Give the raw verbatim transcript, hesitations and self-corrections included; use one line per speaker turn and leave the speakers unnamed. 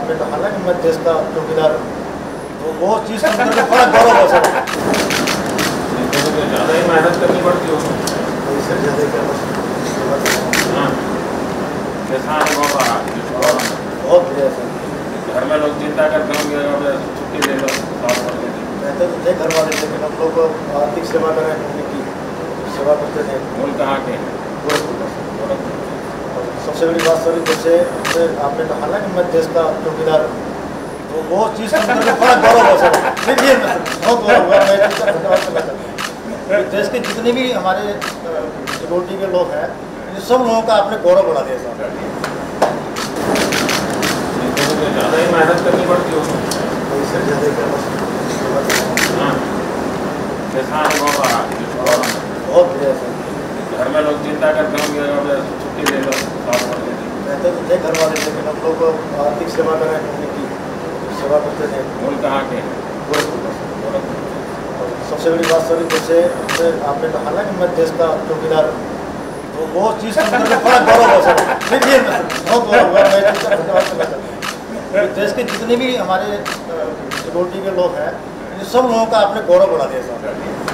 आपने कहा ना कि मैं देश का चौकीदार हूँ, तो वो चीज़ सुनकर के बड़ा गौरव हो सकता है।
ज़्यादा ही मेहनत करनी पड़ती हो
इससे ज़्यादा क्या बस
कैसा अनुभव रहा
बहुत बढ़िया सर।
घर में लोग चिंता करते होंगे अगर छुट्टी ले लो साफ कर लेते
रहते तो थे घर वाले, लेकिन हम लोग आर्थिक सेवा करें, उनकी सेवा करते थे।
मूल कहाँ के
सबसे बड़ी बात सर, जैसे जैसे आपने कहा ना कि मैं देश का चौकीदार हूँ, तो वो चीज़ सुनकर के बड़ा गौरव हो सकता है। देखिए बहुत गौरव हुआ, मैं इसका धन्यवाद करना चाहता हूँ। देश के जितने भी हमारे सिक्योरिटी के लोग हैं, इन सब लोगों का आपने गौरव बढ़ा दिया सर।
ज़्यादा ही मेहनत करनी पड़ती हो
इससे ज़्यादा क्या बस
कैसा अनुभव रहा
बहुत बढ़िया सर।
घर में लोग चिंता करते होंगे अगर छुट्टी ले लो साफ कर लेते
रहते तो थे घर वाले, लेकिन हम लोग आर्थिक सेवा करें, उनकी सेवा करते थे।
मूल कहाँ के
सबसे बड़ी बात सर, जैसे जैसे आपने कहा ना कि मैं देश का चौकीदार हूँ, तो वो चीज़ सुनकर के बड़ा गौरव हो सकता है। देखिए बहुत गौरव हुआ, मैं इसका धन्यवाद करना चाहता हूँ। देश के जितने भी हमारे सिक्योरिटी के लोग हैं, इन सब लोगों का आपने गौरव बढ़ा दिया सर।